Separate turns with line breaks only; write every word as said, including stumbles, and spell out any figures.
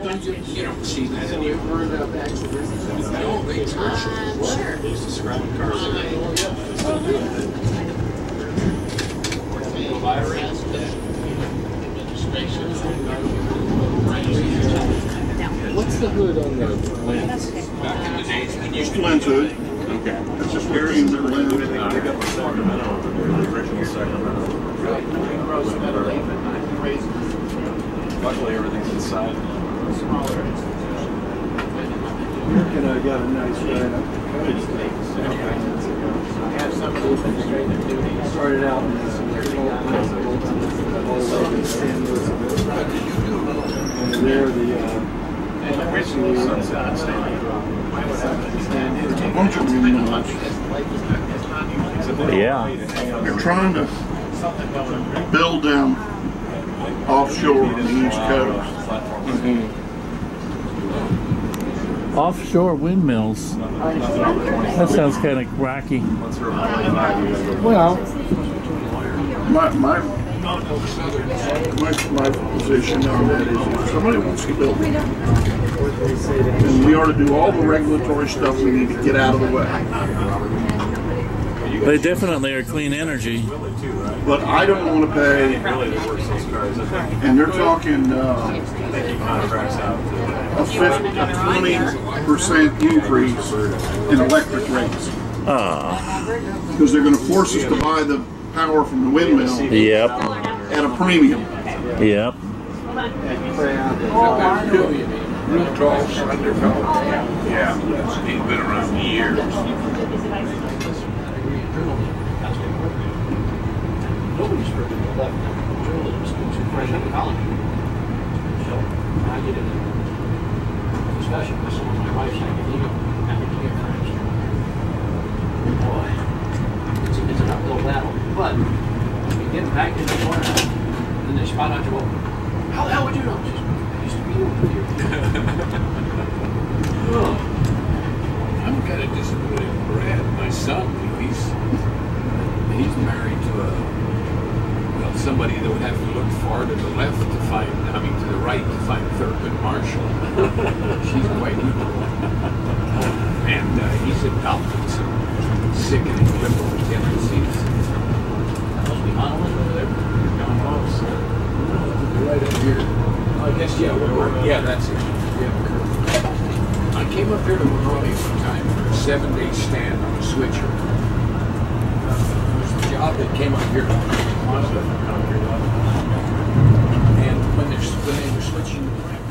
something? You don't see that anymore. No, they turn. Sure. They used to scrap cars.
What's the hood on the lens?
Back in the days, when you
Just lens hood.
Okay.
That's just carrying the lens.
They got the Sacramento, the original Sacramento. Luckily, everything's inside.
And I got a nice ride up. Started out in this and there the uh,
Original sunset stand.
It's a bunch of windmills.
Yeah.
They're trying to build down offshore on the East Coast.
Mm-hmm. Offshore windmills. That sounds kind of rocky.
Well, my, my, my, my position on that is if somebody wants to build it, then we ought to do all the regulatory stuff we need to get out of the way.
They definitely are clean energy.
But I don't want to pay, and they're talking uh, a fifty, a twenty percent increase in electric rates.
Ah.
Because they're going to force us to buy the power from the windmill.
Yep.
At a premium.
Yep.
Yeah, he's been around years.
Nobody's really left journalism to fresh out of college. So when I get in a discussion with some of my wife's academia academia friends, boy, it's, it's an uphill battle. But when you get back in the corner, and they spot out you, well, how the hell would you know? Just, I used to be over here.
Oh, I'm kind of disappointed in Brad, my son. He's he's married to a well somebody that would have to look far to the left to find, I mean to the right to find Thurgood Marshall. She's quite evil, and uh, he's adopted some sickening liberal tendencies.
Must be Honolulu over there.
Right up here. I guess yeah, we're, yeah, that's it. Yeah. I came up here to Mohave one time for a seven-day stand on a switcher. Uh, it was a job that came up here, and when, when they were switching the